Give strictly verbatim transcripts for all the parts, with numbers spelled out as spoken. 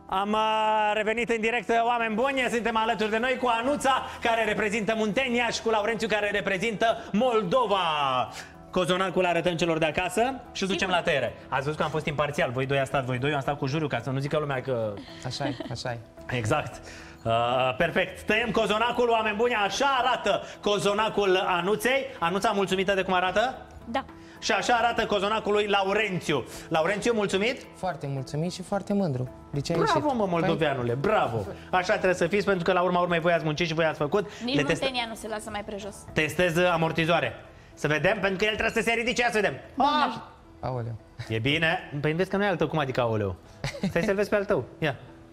Am uh, revenit în direct, oameni buni, suntem alături de noi cu Anuța, care reprezintă Muntenia, și cu Laurențiu, care reprezintă Moldova. Cozonacul arătăm celor de acasă și ducem la tăiere. Ați văzut că am fost imparțial, voi doi ați stat voi doi, eu am stat cu juriu, ca să nu zică lumea că... Așa-i, așa-i. Exact. Uh, perfect. Tăiem cozonacul, oameni buni, așa arată cozonacul Anuței. Anuța, mulțumită de cum arată? Da. Și așa arată cozonacul lui Laurențiu. Laurențiu, mulțumit? Foarte mulțumit și foarte mândru. De ce ai Bravo, ieșit? mă, moldoveanule, bravo! Așa trebuie să fiți, pentru că la urma urmei voi ați muncit și voi ați făcut. Nici Muntenia nu se lasă mai prejos. Testez amortizoare. Să vedem, pentru că el trebuie să se ridice, ia să vedem. Ah! Aoleu. E bine. Păi vezi că nu e al tău, cum adică aoleu? Stai să-l vezi pe al tău. Ia.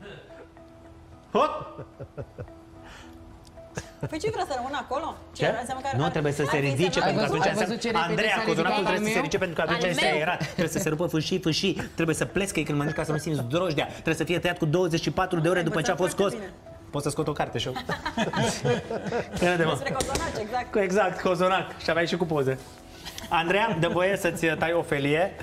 Hop! Păi ce vrea să rămână acolo? Ce? Nu, trebuie să se ridice, pentru că atunci înseamnă... Andreea, cozonacul trebuie să se ridice, pentru că atunci este aerat. Trebuie să se rupă fâșii, fâșii. Trebuie să plescă când mănânci, ca să nu simți drojdea. Trebuie să fie tăiat cu douăzeci și patru de ore după ce a fost scos. Poți să scot o carte și eu. Despre cozonac, exact. Exact, cozonac. Și aveai și cu poze. Andreea, dă voie să-ți tai o felie.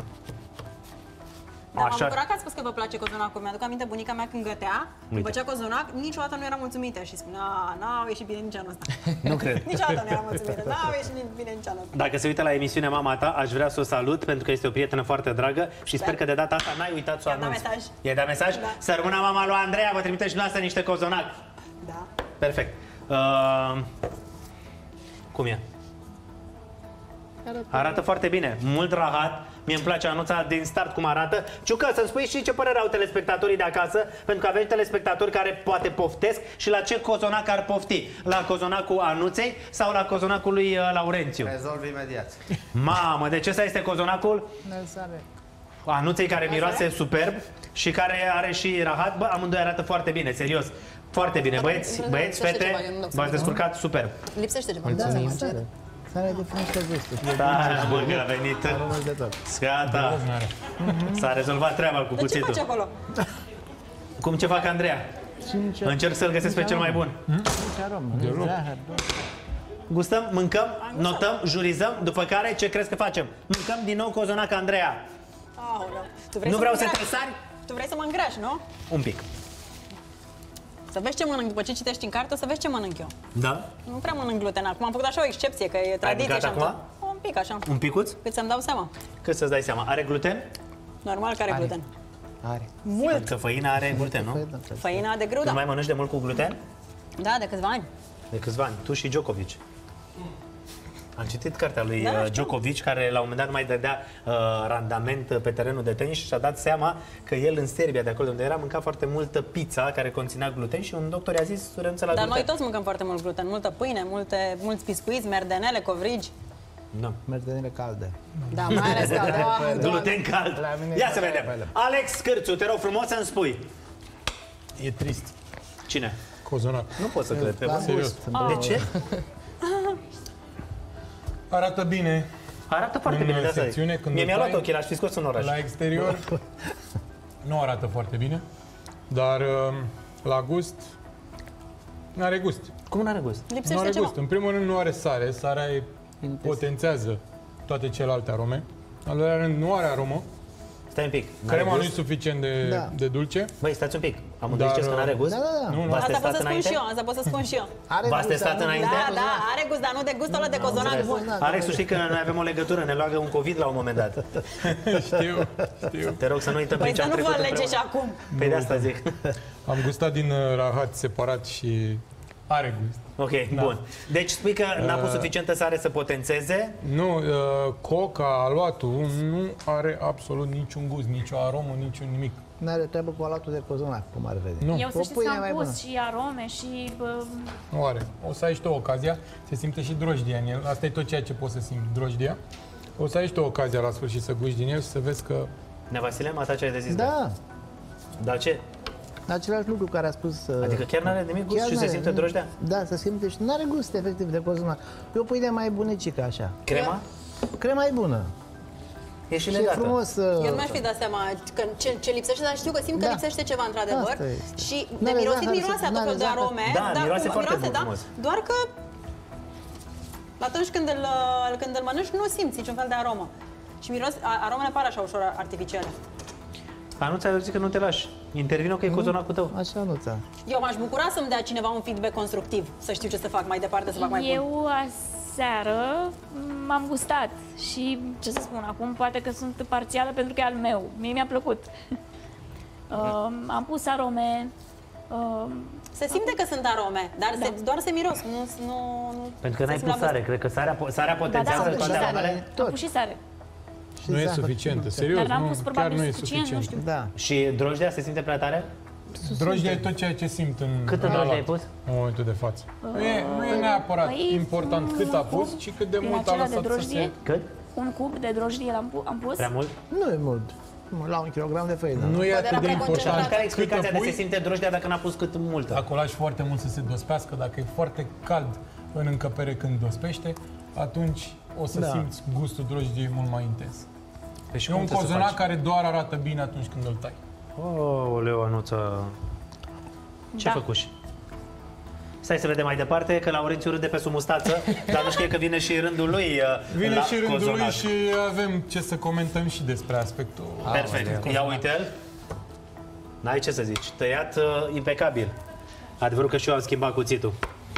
Dar m-am bucurat că ați spus că vă place cozonacul. Mi-aduc aminte, bunica mea când gătea, când făcea cozonac, niciodată nu era mulțumită și spunea, n-au ieșit bine nici anul ăsta. Nu cred. Niciodată nu era mulțumită, n-au ieșit bine nici anul ăsta. Dacă se uită la emisiunea Mama Ta, aș vrea să o salut, pentru că este o prietenă foarte dragă și sper că de data asta n-ai uitat să o anunț. I-am dat mesaj. I-ai dat mesaj? Da. Să rămână mama lui Andreea, vă trimite și noastră niște cozonac. Da. Perfect. Uh, cum e? Arată, arată foarte bine, mult rahat. Mie îmi place Anuța din start cum arată. Ciucă, să-mi spui și ce părere au telespectatorii de acasă, pentru că avem telespectatori care poate poftesc și la ce cozonac ar pofti. La cozonacul Anuței sau la cozonacul lui Laurențiu? Rezolv imediat. Mamă, deci ăsta este cozonacul Anuței, care miroase superb și care are și rahat. Bă, amândoi arată foarte bine, serios. Foarte bine, băieți, băieți, fete, v-ați descurcat superb. Lipsește ceva. mulțumim. Sare de frumuște gustul. Da, bă, că a venit. Gata. S-a rezolvat treaba cu Ce cuțitul. faci acolo? Cum ce fac Andreea? Încerc să-l găsesc pe cel mai bun. Gustăm, mâncăm, notăm, jurizăm, după care ce crezi că facem? Mâncăm din nou cozonac Andreea. Aoleu. Tu vrei Nu să vreau mă să îngrași? te sari? Tu vrei să mă îngrași, nu? Un pic. Să vezi ce mănânc. După ce citești în carte, o să vezi ce mănânc eu. Da? Nu prea mănânc gluten. Acum am făcut așa o excepție, că e tradiție mâncat și am acum? tot- un pic așa. Un picuț? Cât să-mi dau seama. Cât să-ți dai seama? Are gluten? Normal că are Are. gluten. Are. Mult. Că făina are gluten, nu? Făina de grâu, Nu da. mai mănânci de mult cu gluten? Da, de câțiva ani. De câțiva ani. Tu și Djokovic. Am citit cartea lui Da, uh, știu. Djokovic, care la un moment dat nu mai dădea uh, randament pe terenul de tenis și și-a dat seama că el în Serbia, de acolo unde era, mânca foarte multă pizza care conținea gluten și un doctor i-a zis renunță la Dar gluten. noi toți mâncăm foarte mult gluten. Multă pâine, multe, mulți biscuiți, merdenele, covrigi. Nu. Merdenele calde. Da, mai ales că da, Gluten cald. La mine Ia e să vedem. pe Alex Cârțu, te rog frumos să-mi spui. E trist. Cine? Cozonac. Nu pot să cred. Pe bun. Serios. De ce? Arată bine. Arată foarte În bine de asta. secțiune, când Mie o mi-a luat tai, ochii, l-aș fi scos în oraș. La exterior nu arată foarte bine, dar uh, la gust nu are gust. Cum n-are gust? Nu lipsește are ceva. gust. În primul rând nu are sare. Sarea e, potențează toate celelalte arome. Al doilea rând nu are aromă. Stai un pic. N-are Crema nu e gust? suficient de, Da. de dulce. Băi, stați un pic. Amândoi Dar, ziceți că n-are gust? Da, da, da. Nu, nu. V-ați Asta pot testat să spun înainte? și eu, asta pot să spun și eu. Are V-ați gust, testat dar nu- înainte? Da, da, are gust, dar nu de gustul ăla de cozonac bun. Alex, tu știi că noi avem o legătură, ne luagă un COVID la un moment dat. Știu, știu. Te rog să nu uităm Păi prin ce să am nu vă trecut alege și împreună. acum. Păi de asta zic. Am gustat din uh, rahat separat și are gust. Ok, bun. Deci spui că n-a pus suficientă sare să potențeze. Nu, uh, coca, aluatul nu are absolut niciun gust, nicio aromă, niciun nimic. N-are treabă cu alatul de cozonac, cum ar vede. Nu. Eu să O știți că pâine am mai pus bună. și arome și... Bă, Nu are. O să ai și tu ocazia, se simte și drojdia în el. Asta e tot ceea ce poți să simți, drojdia. O să ai și tu ocazia la sfârșit să guși din el și să vezi că... Ne Vasile, mata ce ai de zis? Da, Dar ce? același lucru care a spus... uh, Adică chiar n-are nimic gust chiar și se n-are, simte drojdea? Da, se simte și nu are gust efectiv de cozonac. E o pâine mai bunicică așa. Crema? Crema e bună. E și Și e legată. frumos. uh, Eu nu mi-aș fi dat seama că ce, ce lipsește, dar știu că simt că Da. lipsește ceva într-adevăr. Asta este. Și de N-are mirosit zahăr, miroase tot n-are felul de zahăr. arome. Da, miroase cum- foarte miroase, da, frumos. doar că atunci când îl, când îl mănânci nu simți niciun fel de aromă. Și miros, a- aromele par așa ușor artificiale. Anuța, eu zic că nu te lași. Intervino că e cozonacul tău. Așa, Anuța. Eu m-aș bucura să-mi dea cineva un feedback constructiv, să știu ce să fac mai departe, să fac mai bun. Eu aseară m-am gustat și, ce să spun, acum poate că sunt parțială pentru că e al meu. Mie mi-a plăcut. uh, am pus arome. Uh, Se simte că sunt arome, dar Da. se, doar se miros, nu... nu, nu Pentru că se n-ai simt pus la sare, cred că sarea, sarea potențează da, toate și sare. aromele. am Tot. pus și sare. Și Nu e zahăr. suficientă, serios, Dar n-am nu, pus chiar probabil nu e suficient, nu suficient. știu. Da. Și drojdea se simte prea tare? Drojdea e tot ceea ce simt în Câtă în drojdie ai alat, pus? în momentul de față. Nu e, nu e neapărat Păi, important cât a pus, ci cât de din mult a acela de lăsat să drojdie? se... Cât? Un cub de drojdie l-am pu- am pus. Prea mult? Nu e mult. La un kilogram de făină. Nu e Poate atât era de prea important. concentrat. Care e câtă explicația de pui. se simte drojdea dacă n-a pus cât multă? Acolo lași foarte mult să se dospească. Dacă e foarte cald în încăpere când dospește, atunci o să Da. simți gustul drojdiei mult mai intens. Păi și E cum un trebuie să cozonac faci? care doar arată bine atunci când îl tai. Oh, Leo, Anuță. Ce Da. făcuși? Stai să vedem mai departe, că Laurențiu râde pe sub mustață, dar nu știe că vine și rândul lui uh, Vine la și rândul lui cozonac. și avem ce să comentăm și despre aspectul. Perfect. Ia uite-l. N-ai ce să zici. Tăiat uh, impecabil. Adevărul că și eu am schimbat cuțitul.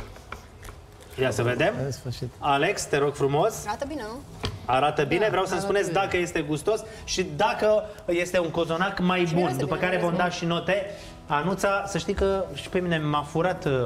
Ia să vedem. În sfârșit. Alex, te rog frumos. Arată bine, nu? Arată bine, vreau să-mi arată spuneți bine. dacă este gustos și dacă este un cozonac mai bun. miroase După bine, care vom miroase da și note. Anuța, să știi că și pe mine m-a furat uh,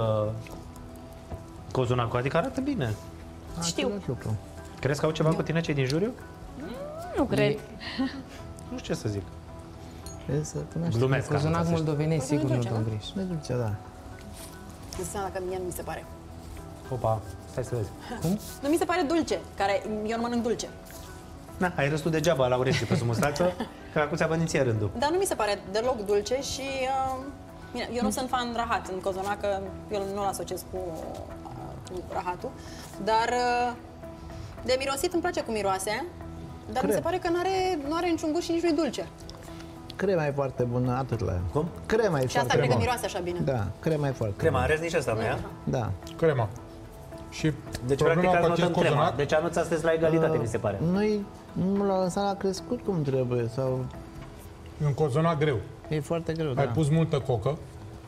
cozonacul, adică arată bine. Știu. Același lucru. Crezi că au ceva cu tine cei din juriu? Nu cred. Nu știu ce să zic. Trebuie să cunoști. Glumesc. Cozonac Anuța, să știi. moldovenesc, sigur nu dulce, dăm nu? greș. Ne duce, da. Înseamnă că mie nu mi se pare. Opa, stai să vezi. Nu mi se pare dulce, care eu nu mănânc dulce. Na, ai râs tu degeaba, Laurențiu, pe sub mustață, că acum ți-a venit ție rândul. Dar nu mi se pare deloc dulce și... Uh, bine, eu nu sunt fan rahat în cozonac, că eu nu-l asociez cu, uh, cu rahatul. Dar uh, de mirosit îmi place cu miroase, dar mi se Cred. pare că n-are, nu are niciun gust și nici nu-i dulce. Crema e foarte bună, atât la ea. Cum? Crema e Și asta foarte cred că bună. miroase așa bine. Da, crema e foarte Crema, are nici asta, nu e? bună. Da. Crema. Și Deci, problema practic, cu ați acest notat crema. cozonac, Deci, Anuța, sunteți la egalitate, mi se pare. Noi nu l-am lăsat la crescut cum trebuie sau e un cozonac greu. e foarte greu, Ai da. pus multă cocă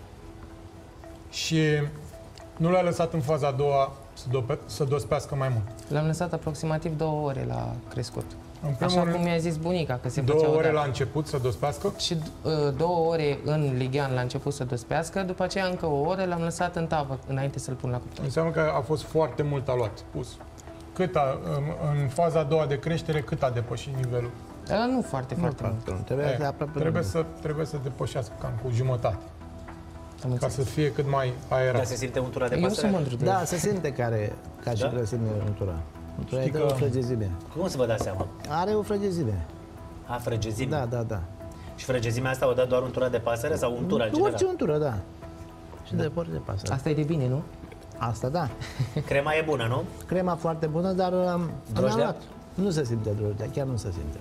și nu l-ai lăsat în faza a doua să, dope, să dospească mai mult. L-am lăsat aproximativ două ore la crescut. În primul Așa cum rând, mi-a zis bunica, că se două făcea ore odată. la început să dospească. Și uh, două ore în lighean la început să dospească, după aceea încă o oră l-am lăsat în tavă înainte să-l pun la cuptor. Înseamnă că a fost foarte mult aluat pus. Cât a, în, în faza a doua de creștere, cât a depășit nivelul? Dar nu foarte, Nu foarte mult. foarte mult. Trebuie să E, aproape trebuie, de- să, trebuie să depășească cam cu jumătate, Am ca înțeles. să fie cât mai Dar aerat. se simte untura de Eu sunt pasăre? mândru de Da, el. se simte care, ca și Da? grăsime untura. Untura Știi e că- o frăgezime. Cum să vă dați seama? Are o frăgezime. A, frăgezime. Da, da, da. Și frăgezimea asta o dă doar untura de pasăre sau untura în general? Orice untură, da. Și de orice pasă. Asta e de bine, nu? Asta, da. Crema e bună, nu? Crema foarte bună, dar um, Drojdea? în alat nu se simte drojdea, chiar nu se simte.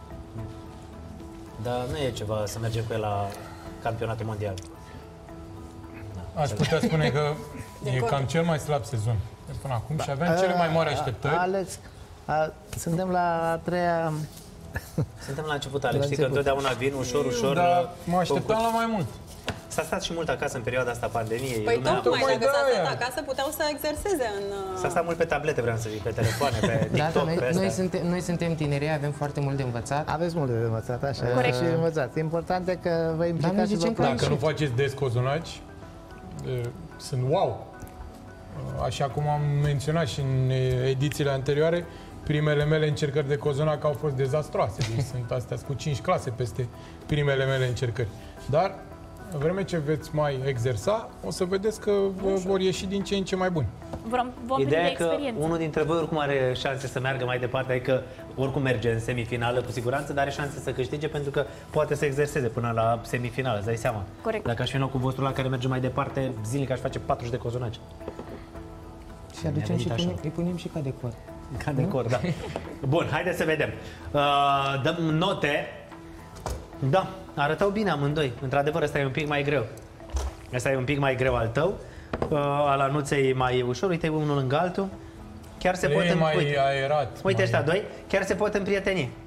Dar nu e ceva să mergem cu el la campionatul mondial. Aș putea spune că De e contră. cam cel mai slab sezon de până acum și aveam cele mai mari așteptări. Alex, a, suntem la a treia... Suntem la început, Alex. La Știi că început. întotdeauna vin ușor, ușor. Dar uh, mă așteptam cu- la mai mult. S-a stat și mult acasă în perioada asta a pandemiei. Păi Lumea- tocmai, Tocmai dacă s-a de-aia. stat acasă, puteau să exerseze în... uh, S-a stat mult pe tablete, vreau să zic, pe telefoane, pe Da, TikTok, da, noi, pe noi, astea. suntem, noi suntem tineri, avem foarte mult de învățat. Aveți multe de învățat, așa. Corect. Și învățați. Important e că vă noi implicați și vă zicem că- place. Dacă nu faceți des cozonaci, e, sunt wow. Așa cum am menționat și în edițiile anterioare, primele mele încercări de cozonac au fost dezastroase. Deci sunt astea cu cinci clase peste primele mele încercări. Dar, în vreme ce veți mai exersa, o să vedeți că vă vor ieși din ce în ce mai buni. Vom, vom Ideea prinde e că experiență. unul dintre voi oricum are șanse să meargă mai departe, adică oricum merge în semifinală cu siguranță, dar are șanse să câștige pentru că poate să exerseze până la semifinală, îți dai seama. Corect. Dacă aș fi în locul vostru la care merge mai departe, zilnic aș face patruzeci de cozonaci. Și aducem și venit așa. punem, îi punem și ca decor. Ca decor, da. Bun, haideți să vedem. Uh, dăm note. Da, arătau bine amândoi. Într-adevăr, ăsta e un pic mai greu. Ăsta e un pic mai greu al tău. Uh, al Anuței mai ușor. Uite, unul lângă altul. Chiar se pot E în... mai Uite, aerat. uite mai... ăștia doi. Chiar se pot împrieteni.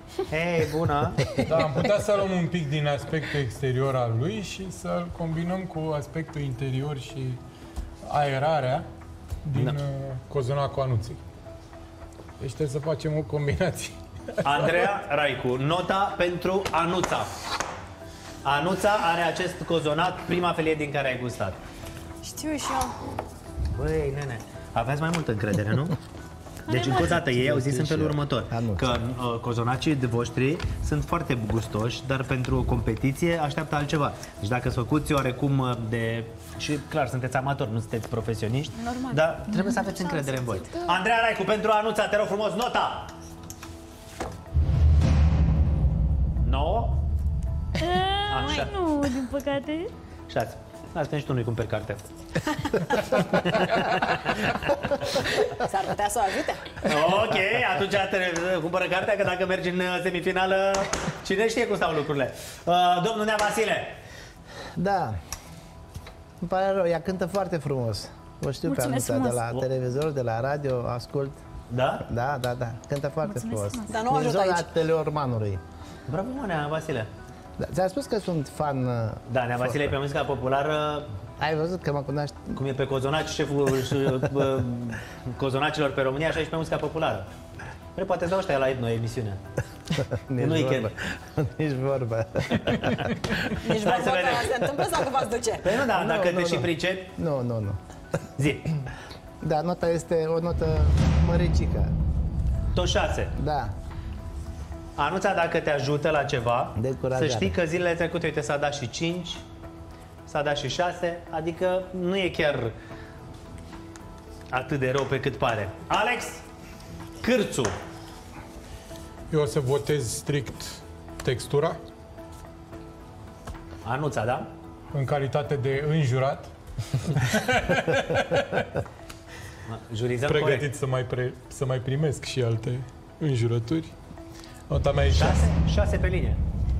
Hei, bună! Da, am putea să luăm un pic din aspectul exterior al lui și să-l combinăm cu aspectul interior și aerarea din Da. da. cozonacul Anuței. Deci trebuie să facem o combinație. Andreea Raicu, nota pentru Anuța. Anuța are acest cozonac, prima felie din care ai gustat. Știu și eu. Băi, nene, aveți mai multă încredere, nu? Deci, încă o dată, ei au zis în felul următor, Anuța. că uh, cozonacii de voștri sunt foarte gustoși, dar pentru o competiție așteaptă altceva. Deci dacă sunt făcuți oarecum uh, de... Și clar, sunteți amatori, nu sunteți profesioniști, Normal. dar trebuie să aveți încredere în voi. Andreea Raicu, pentru Anuța, te rog frumos, nota! nouă? A, Așa. mai nu, din păcate. șase. Asta nici tu nu-i cumperi carte. S-ar putea să o ajute. Ok, atunci te cumpără cartea, că dacă mergi în semifinală, cine știe cum stau lucrurile. Uh, domnul Nea Vasile. Da. Îmi pare rău, ea cântă foarte frumos. O știu pe Mulțumesc Anuța, de frumos. la televizor, de la radio, ascult. Da? Da, da, da, cântă foarte Mulțumesc frumos. frumos. Dar nu o Din ajută zona aici. Teleormanului. Bravo, mă, Nea Vasile. Da, ți-am spus că sunt fan... uh, Da, Nea Vasile e pe muzica populară, Ai văzut că mă cunoști? cum e pe cozonaci, șeful și, uh, cozonacilor pe România, așa e și pe muzica populară. Păi, poate dau ăștia la Etno emisiunea. Nici Nu-i vorbă. Nici vorbă. Nici Hai să vorba vedem. că se întâmplă sau că v-ați duce? Păi nu, da, Nu, dacă nu, te și nu. pricepi, Nu, nu, nu. zi. Da, nota este o notă măricică. Tot șase. Da. Anuța, dacă te ajută la ceva, să Descurajare. știi că zilele trecute, uite, s-a dat și cinci, s-a dat și șase, adică nu e chiar atât de rău pe cât pare. Alex Cârțu. Eu o să votez strict textura, Anuța, da? în calitate de înjurat, Jurizăm pregătit corect. să mai, pre, să mai primesc și alte înjurături. Nota mea e șase. șase? șase pe linie.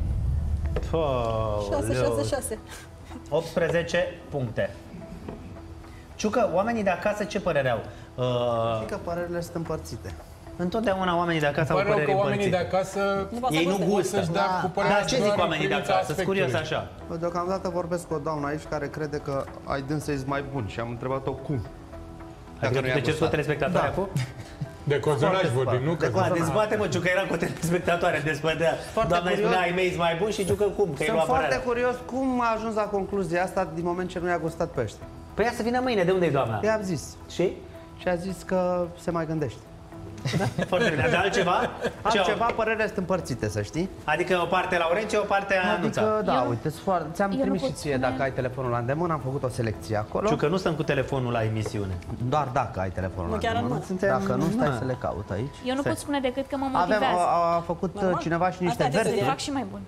șase, Păleu. șase, șase. optsprezece puncte. Ciucă, oamenii de acasă ce părere au? Uh, Că părerile sunt împărțite. întotdeauna oamenii de acasă au Pare rău păreri că oamenii de împărțite. acasă Nu poate Ei să nu guste. gustă. să-și dea Da. cu părerea Dar ce zic doar în oamenii de privința acasă? Sunt curios aspectului. așa. Deocamdată vorbesc cu o doamnă aici care crede că ai dânsă mai bun și am întrebat-o cum. Adică tu nu te i-a ceri cu gustat. telespectatoarea Da. cu? De cozonaci Foarte vorbim, spart. nu? Că De Da, dezbate-mă, Ciucă era cu telespectatoare, dezbătea. Foarte Doamna îi curios. spunea, ai mei sunt mai buni și Ciucă cum? Că îi Sunt lua foarte părerea. curios cum a ajuns la concluzia asta din moment ce nu i-a gustat pește. Păi ia să vină mâine, de unde e doamna? I-am zis Și? și a zis că se mai gândește. Foarte bine. De altceva? Ce- Altceva, părerile sunt împărțite, să știi. Adică o parte Laurențiu, o parte Anuța. Adică, da, Eu- uite, sunt foarte- ți-am eu nu trimis și pot ție spune- dacă ai telefonul la îndemână, am făcut o selecție acolo. Ciucă, nu stăm cu telefonul la emisiune. Doar dacă ai telefonul Nu, la chiar îndemână. nu. Suntem- Dacă nu, stai Na. să le caut aici. Eu nu Stai. pot spune decât că mă Avem, motivează. a, a făcut uh, Normal. cineva și niște Asta te Să verse. fac și mai bun.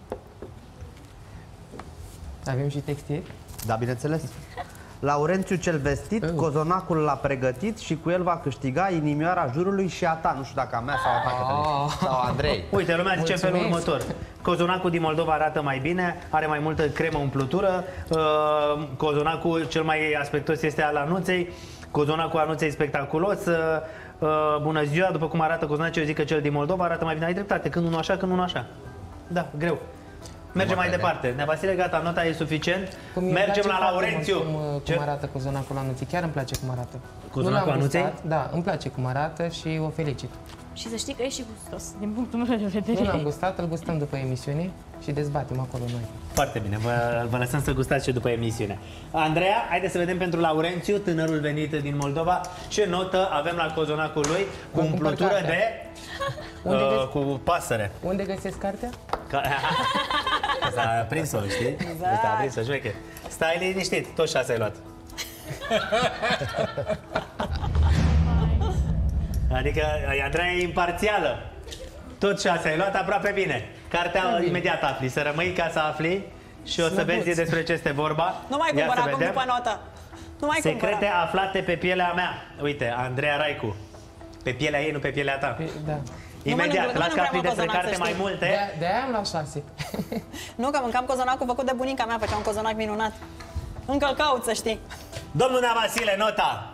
Avem și textieri? Da, bineînțeles. Laurențiu cel vestit, cozonacul l-a pregătit și cu el va câștiga inimioara jurului și a ta. Nu știu dacă a mea sau a ta, Cătălin. Sau a Andrei. Uite, lumea zice în felul Mulțumesc. următor. Cozonacul din Moldova arată mai bine, are mai multă cremă umplutură. Uh, Cozonacul cel mai aspectos este al Anuței. Cozonacul Anuței spectaculos. Uh, uh, bună ziua, după cum arată cozonacul, eu zic că cel din Moldova arată mai bine. Ai dreptate, când unul așa, când unul așa. Da, greu. Mergem mai departe. Nea Vasile, gata, nota e suficient. Cum îmi Mergem place la foarte Laurențiu. mult Cum, uh, Ce? cum arată cozonacul Anuței. Chiar îmi place cum arată. Cozonacul Nu l-am Anuței? gustat, Da, îmi place cum arată și o felicit. Și să știi că e și gustos, din punctul meu de vedere. Nu l-am gustat, îl gustăm după emisiune și dezbatem acolo noi. Foarte bine, vă, vă lăsăm să gustați și după emisiune. Andreea, haideți să vedem pentru Laurențiu, tânărul venit din Moldova, ce notă avem la cozonacul lui, cu Mă cumpăr umplutură cartea. de... Unde uh, găs- cu pasăre. Unde găsesc cartea? Ca... S-a prins-o, știi? Exact. Asta a prins-o, șmecher. Stai liniștit, tot șase ai luat. Adică Andreea e imparțială. Tot șase ai luat aproape bine. Cartea imediat afli, să rămâi ca să afli și o să Slăbuț. vezi despre ce este vorba. Nu mai Ia cumpăra să acum vedem. după notă. Nu mai Secrete cumpăra. aflate pe pielea mea. Uite, Andreea Raicu. Pe pielea ei, nu pe pielea ta. Pe- Da. Imediat, mănânc- nu las că mănânc afli prea despre mult carte cozonac, mai să știi. multe. De, de aia am luat șase. Nu, că mâncam cozonacul făcut de bunica mea, făcea un cozonac minunat. Încă îl caut, să știi. Domnul Nea Vasile, nota.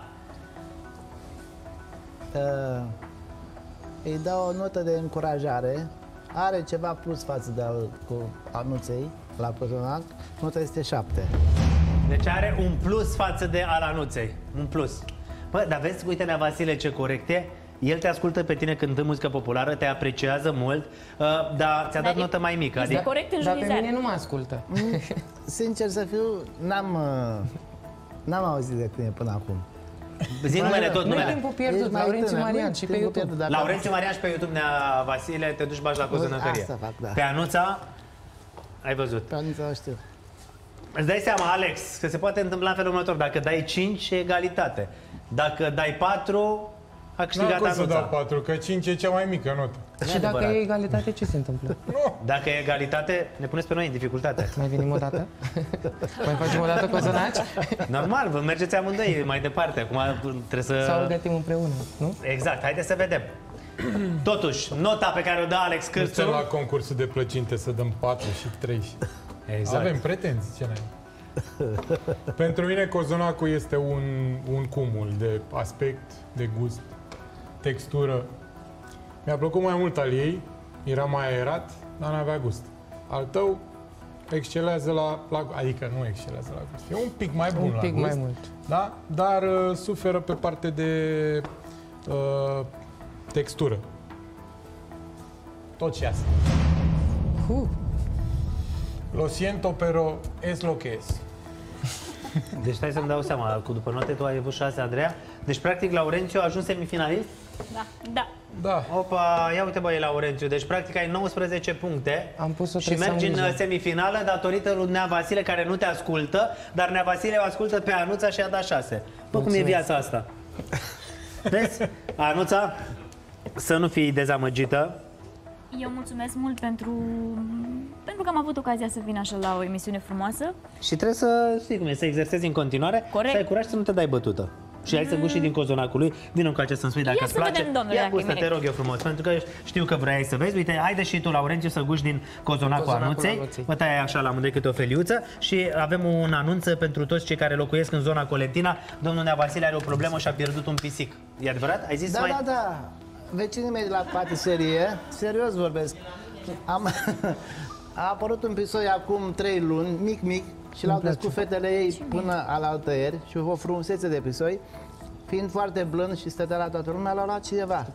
Uh, îi dau o notă de încurajare are ceva plus față de al cu Anuței la cozonac, nota este șapte. Deci are un plus față de al Anuței. Un plus. Bă, dar vezi, uite Nea Vasile ce corect e. El te ascultă pe tine cântând muzică populară, te apreciază mult, uh, dar ți-a dat Dar notă mai mică. Este Adică, corect în Dar pe jurizare. mine nu mă ascultă. Sincer să fiu, n-am, uh, n-am auzit de tine până acum. zi numele tot, Nu e numele. timpul Ești pierdut, mai Laurențiu tânăr, Marian nu-i și pe timpul YouTube. pierdut, dacă- Laurențiu Marian și pe YouTube, Nea Vasile, te duci bași la cozonăcărie. Asta fac, da. Pe Anuța, ai văzut. Pe Anuța o știu. Îți dai seama, Alex, că se poate întâmpla în felul următor. Dacă dai cinci, e egalitate. Dacă dai patru, a Nu câștigat cum să Anuța. dau patru, că cinci e cea mai mică notă. Și dacă e egalitate, ce se întâmplă? Dacă e egalitate, ne puneți pe noi în dificultate. Mai venim o dată? Mai facem o dată cozonaci? Normal, vă mergeți amândoi mai departe. Acum trebuie să... Sau îl gătim împreună, nu? Exact, haideți să vedem. Totuși, nota pe care o dă Alex Nu suntem Cârțu... la concursul de plăcinte să dăm patru și trei. Exact. Avem pretenții, ce n-ai. Pentru mine cozonacul este un, un cumul de aspect, de gust, textură. Mi-a plăcut mai mult al ei, era mai aerat, dar n-avea gust. Al tău excelează la, la adică nu excelează la gust. E un pic mai bun Un pic la gust, mai mult. da? Dar uh, suferă pe parte de uh, textură. Tot și asta. Uh, Lo siento, pero es lo que es. Deci stai să-mi dau seama, cu după note tu ai avut șase, Andreea. Deci practic Laurențiu a ajuns semifinalist? Da, da. Da. Opa, ia uite băi Laurențiu, deci practic ai nouăsprezece puncte. Am pus-o, și trebuie să mergi am în grijă. semifinală datorită lui Nea Vasile care nu te ascultă, dar Nea Vasile o ascultă pe Anuța și a dat șase. Bă, cum e Mulțumesc. viața asta? Vezi? Anuța, să nu fii dezamăgită. Eu mulțumesc mult pentru, pentru că am avut ocazia să vin așa la o emisiune frumoasă. Și trebuie să, știi cum e, să exersezi în continuare. Corect. Să ai curaj să nu te dai bătută. Și hai să guși din cozonacul lui. Vino cu acest să-mi spui dacă Ia îți să place. vedem, domnule, Ia dacă e gustă, te bine. rog eu frumos, pentru că știu că vrei să vezi. Uite, haide și tu, Laurențiu, să guși din cozonacul, Cozonacul Anuței. Anuței. Vă tai așa la amândoi câte o feliuță. Și avem un anunț pentru toți cei care locuiesc în zona Colentina. Domnul Nea Vasile are o problemă și a pierdut un pisic. E adevărat? Ai zis Da, mai... da, da. Vecinii mei de la patiserie, serios vorbesc, am, a apărut un pisoi acum trei luni, mic, mic, și l-au crescut fetele ei până alaltăieri și o frumusețe de pisoi, fiind foarte blând și stătea la toată lumea, l-a luat cineva.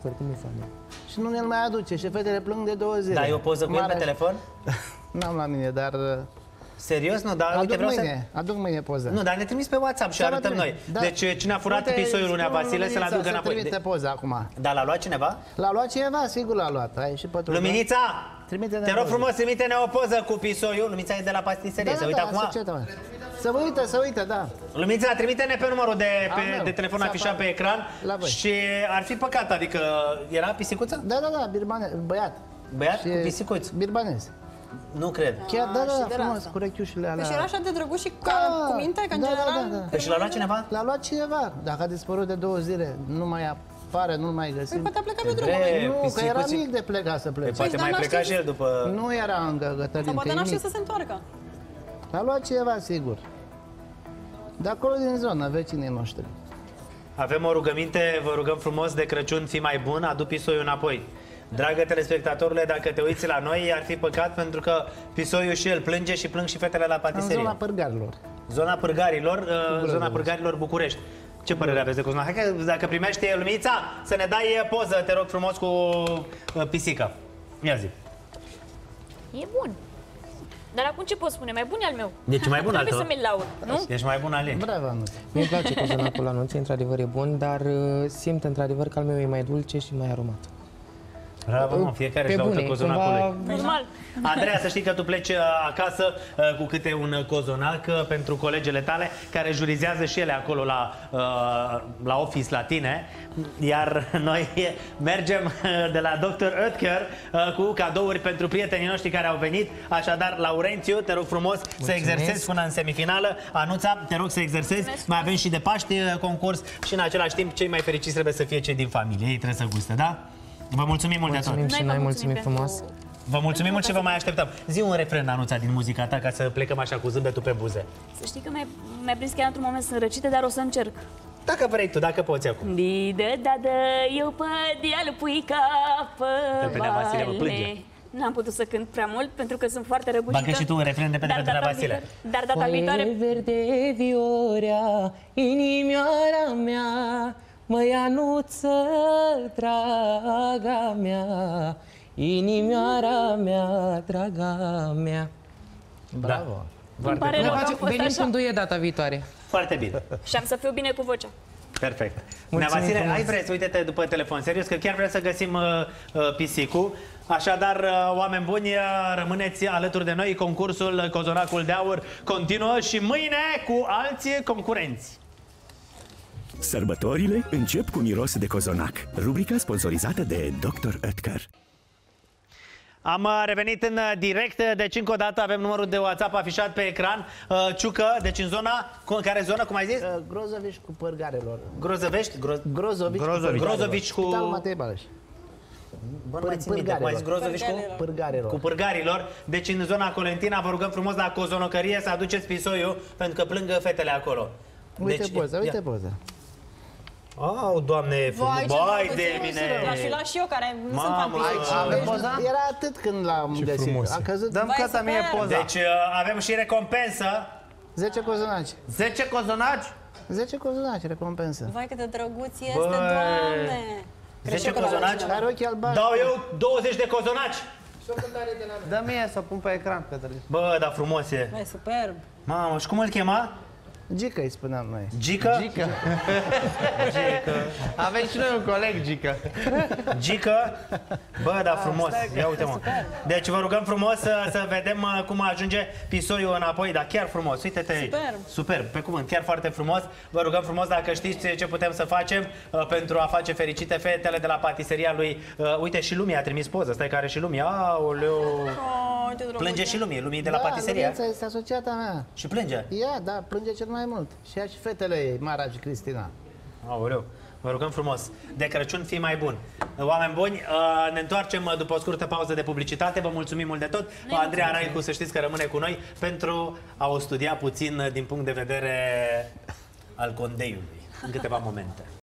Și nu ne-l mai aduce și fetele plâng de două zile. Da, ai o poză cu el pe Mare- telefon? N-am la mine, dar uh, Serios? Nu, dar uite, aduc vreau să... mâine, aduc mâine poză. Nu, dar ne trimis pe WhatsApp și Să vă arătăm noi. trimit. Da. Deci cine a furat Uite, pisoiul lui Nea spun Vasile să-l Luminița aducă înapoi. trimite De... poza acum. Dar l-a luat cineva? L-a luat cineva, sigur l-a luat. Ai și pe Luminița! Trimite-ne Te rog poză. frumos, trimite-ne o poză cu pisoiul. Luminița e de la pastiserie, Da, se da, uită da, acum. asociată-mă. Să vă uită, să uită, da. Luminița, trimite-ne pe numărul de, Al pe, meu. de telefon Să afișat apară. pe ecran. La voi. Și ar fi păcat, adică era pisicuță? Da, da, da, birmane, băiat. Băiat Și cu pisicuț? Birbanez. Nu cred. Chiar, da, și da, de da, la frumos, asta. cu rechiușile alea. Păi și era așa de drăguț și ca Da, cu minte, că în da, da, general... da, da. Păi și l-a luat cineva? L-a luat cineva. Dacă a dispărut de două zile, nu mai apare, nu-l mai Păi găsim. poate a plecat pe Bre, drum. oameni. Nu, că era pisicuții- mic de plecat să Păi plece. poate dar mai n-a pleca știut și el după... Nu era încă Sau Cătălin, poate că e n-a știut mic. să se întoarcă. L-a luat cineva, sigur. De acolo din zonă, vecinii noștri. Avem o rugăminte, vă rugăm frumos de Crăciun, fii mai bun, adu pisoiul înapoi. Dragă telespectatorule, dacă te uiți la noi, ar fi păcat pentru că pisoiul și el plânge și plâng și fetele la În patiserie. zona Pârgarilor. Zona Pârgarilor, uh, zona Bravo. Pârgarilor București. Ce părere aveți de Cosma? Hai că dacă primești Lumița, să ne dai poză, te rog frumos, cu uh, pisica. Ia zi. E bun. Dar acum ce pot spune? Mai bun e al meu. Deci mai bun al Trebuie tău. să mi-l laud, nu? Ești mai bun al ei. Bravo, Anu. Mi-e place cozonacul Anuței, într-adevăr e bun, dar uh, simt într-adevăr că al meu e mai dulce și mai aromat. Bravo, mă, fiecare Pe își laută bune, cozonacul lui. cumva... Normal. Andreea, să știi că tu pleci uh, acasă uh, cu câte un uh, cozonac uh, pentru colegele tale care jurizează și ele acolo la, uh, la office la tine. Iar noi mergem uh, de la doctor Oetker uh, cu cadouri pentru prietenii noștri care au venit. Așadar, Laurențiu, te rog frumos să exersezi până în semifinală. Anuța, te rog să exersezi. Mulțumesc. Mai avem și de Paști uh, concurs și în același timp cei mai fericiți trebuie să fie cei din familie. Ei trebuie să guste, da? Vă mulțumim mult de tot. Mulțumim și vă noi, mulțumim pentru- frumos. Vă mulțumim mult și vă mai așteptăm. Zi un refren, Anuța, din muzica ta ca să plecăm așa cu zâmbetul pe buze. Să știi că mi-ai mi prins chiar într-un moment sunt răcite, dar o să încerc. Dacă vrei tu, dacă poți acum. Didă, da, da, eu pe deal pui ca pe Pe Nea Vasile mă plânge. vale. N-am putut să cânt prea mult pentru că sunt foarte răgușită. Bagă și tu un refren de pe de Dar pe data Vasile. viitoare- Dar data Foaie viitoare... verde viorea, inimioara mea, măianuță, draga mea, inimioara mea, draga mea. Bravo. Îmi pare Ne rău că am facem, fost venim așa. cu duie data viitoare. Foarte bine. Și am să fiu bine cu vocea. Perfect. Nea Vasile, frumos. ai vreți, uite-te după telefon, serios, că chiar vrem să găsim uh, uh, pisicul. Așadar, uh, oameni buni, uh, rămâneți alături de noi. Concursul Cozonacul de Aur continuă și mâine cu alți concurenți. Sărbătorile încep cu miros de cozonac. Rubrica sponsorizată de doctor Oetker. Am uh, revenit în uh, direct, deci încă o dată avem numărul de WhatsApp afișat pe ecran. Uh, Ciucă, deci în zona, cu, în care zonă, cum ai zis? Uh, Grozovici cu pârgarelor. Grozăvești? Groz... Grozovici, Grozovici. Grozovici cu... Spital Matei Balaș. Bă, nu mai țin minte, cum ai zis Grozovici cu... Pârgarelor. Cu pârgarilor. Deci în zona Colentina vă rugăm frumos la cozonocărie să aduceți pisoiul, pentru că plâng fetele acolo. Uite Deci, poza, uite ia. poza. Au, Doamne, frumos, Vai, ce bai drăguț, de nu mine! L-aș fi luat și eu, care nu sunt fan Mamă, pisici. Avem Deci, poza? era atât când l-am Ce găsit. frumos A e. căzut Dăm Vai, cătă mie super. poza. Deci uh, avem și recompensă. zece cozonaci. zece cozonaci? zece cozonaci, recompensă. Vai, cât de drăguț este, Bă. Doamne! zece cozonaci. Are ochii albaștri. Dau eu douăzeci de cozonaci. Dă mie să pun pe ecran, Cătălin. Bă, dar frumos e. Vai, superb! Mamă, și cum îl chema? Gică îi spuneam noi. Gică? Gică. Avem și noi un coleg, Gică. Gică? Bă, da, frumos. Ia uite, mă. Deci vă rugăm frumos să, să vedem uh, cum ajunge pisoiul înapoi, dar chiar frumos. Uite-te aici. Superb. Superb, pe cuvânt, chiar foarte frumos. Vă rugăm frumos dacă știți ce putem să facem uh, pentru a face fericite fetele de la patiseria lui. Uh, uite, și Lumii a trimis poză. Stai că are și Lumii. Aoleu. Oh, ce drăguț! Plânge și Lumii, Lumii de la Da, patiseria. Lorența este asociata mea. Și plânge. Ea, da, plânge cel mai mult. Și ea și fetele ei, Mara și Cristina. Aoleu. Vă rugăm frumos. De Crăciun fii mai bun. Oameni buni, uh, ne întoarcem uh, după o scurtă pauză de publicitate. Vă mulțumim mult de tot. Andreea Raicu, să știți că rămâne cu noi pentru a o studia puțin uh, din punct de vedere al condeiului în câteva momente.